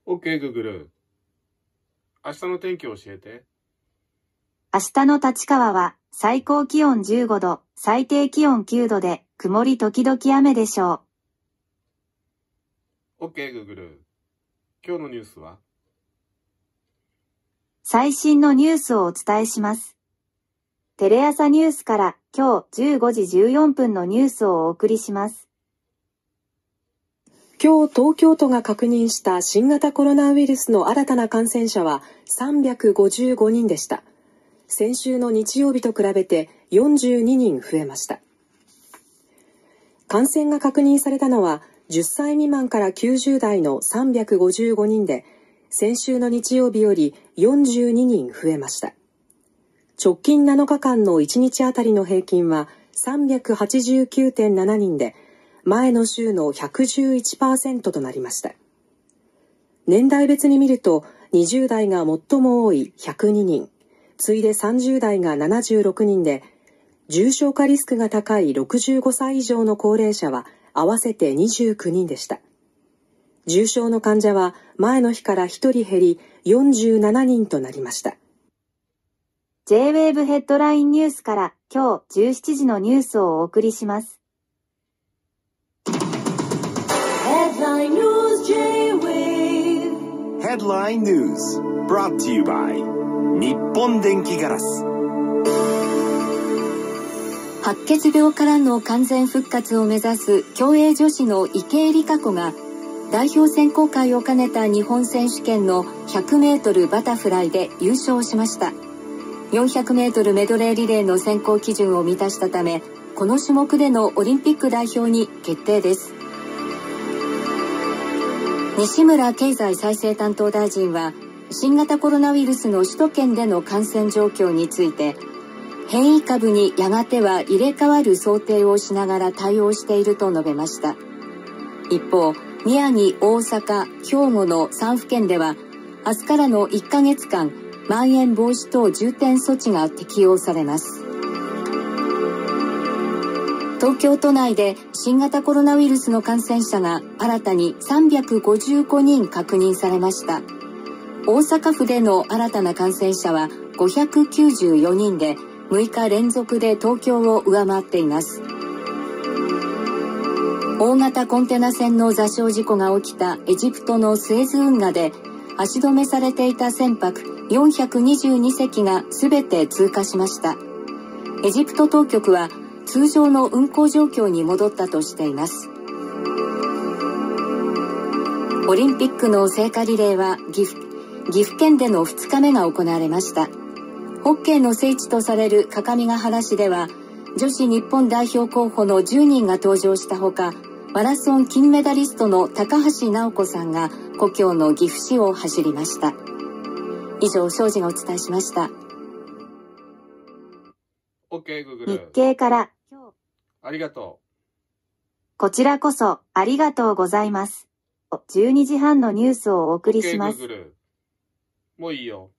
OK、Google。明日の天気を教えて。 明日の立川は最高気温15度、最低気温9度で曇り時々雨でしょう。OK、Google。今日のニュースは？ 最新のニュースをお伝えします。テレ朝ニュースから今日15時14分のニュースをお送りします。 今日東京都が確認した新型コロナウイルスの新たな感染者は355人でした。先週の日曜日と比べて42人増えました。感染が確認されたのは10歳未満から90代の355人で、先週の日曜日より42人増えました。直近7日間の1日あたりの平均は 389.7 人で、前の週の 111% となりました。年代別に見ると、20代が最も多い102人、次いで30代が76人で、重症化リスクが高い65歳以上の高齢者は合わせて29人でした。重症の患者は前の日から1人減り47人となりました。 J-Wave ヘッドラインニュースから今日17時のニュースをお送りします。 Headline News J-Wave Headline News brought to you by 日本電気ガラス。 白血病からの完全復活を目指す競泳女子の池江璃花子が代表選考会を兼ねた日本選手権の100メートルバタフライで優勝しました。400メートルメドレーリレーの選考基準を満たしたため、この種目でのオリンピック代表に決定です。西村経済再生担当大臣は、新型コロナウイルスの首都圏での感染状況について、変異株にやがては入れ替わる想定をしながら対応していると述べました。一方、宮城、大阪、兵庫の3府県では、明日からの1ヶ月間、まん延防止等重点措置が適用されます。東京都内で新型コロナウイルスの感染者が新たに355人確認されました。大阪府での新たな感染者は594人で、6日連続で東京を上回っています。大型コンテナ船の座礁事故が起きたエジプトのスエズ運河で、足止めされていた船舶422隻が全て通過しました。エジプト当局は通常の運航状況に戻ったとしています。オリンピックの聖火リレーは岐阜県での2日目が行われました。ホッケーの聖地とされる各務原市では、女子日本代表候補の10人が登場したほか、マラソン金メダリストの高橋尚子さんが故郷の岐阜市を走りました。以上、庄司がお伝えしました。 OK、Google。 日経からありがとう。 こちらこそありがとうございます。12時半のニュースをお送りします。 OK、Google。もういいよ。